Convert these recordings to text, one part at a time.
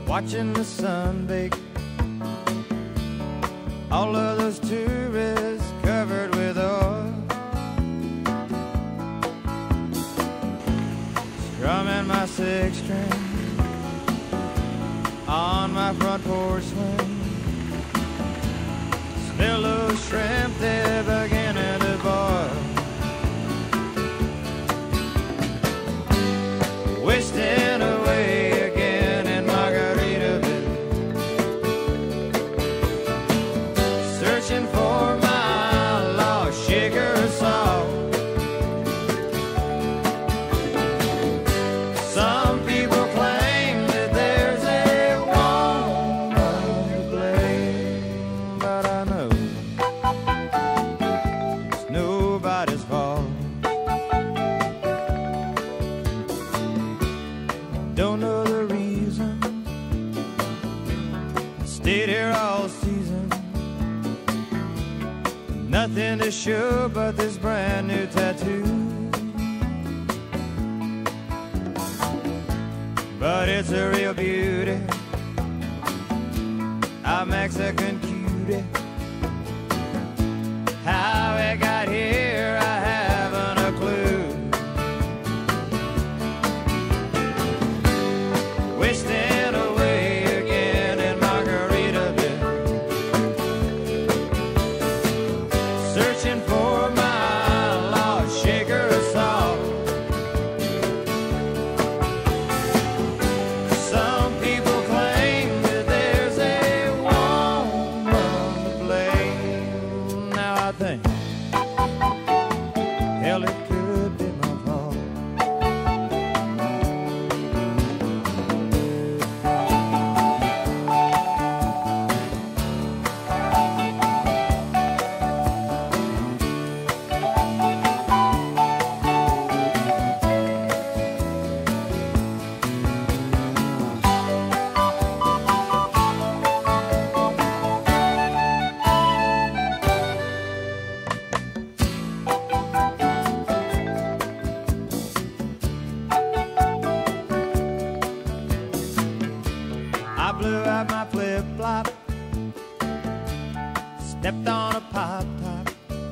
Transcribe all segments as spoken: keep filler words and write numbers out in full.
watching the sun bake. All of those tourists covered with oil, strumming my six string on my front porch swing. Smell those shrimp, they're beginning to boil. Wasting away again in Margarita Ville, searching for my lost sugar salt. Some people claim that there's a woman to blame, but I know it's nobody's fault. Don't know the reason, stayed here all season. Nothing to show but this brand new tattoo, but it's a real beauty, a Mexican cutie. How it got here, I haven't a clue. Wasting away again in Margarita Ville, searching for my lost sugar salt. Some people claim that there's a woman to blame. Now I think, hell, it could be my fault. I blew out my flip-flop, stepped on a pop-top,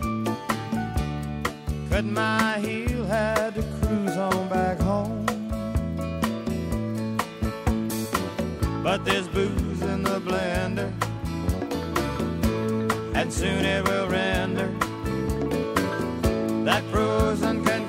cut my heel, had to cruise on back home. But there's booze in the blender, and soon it will render that frozen condition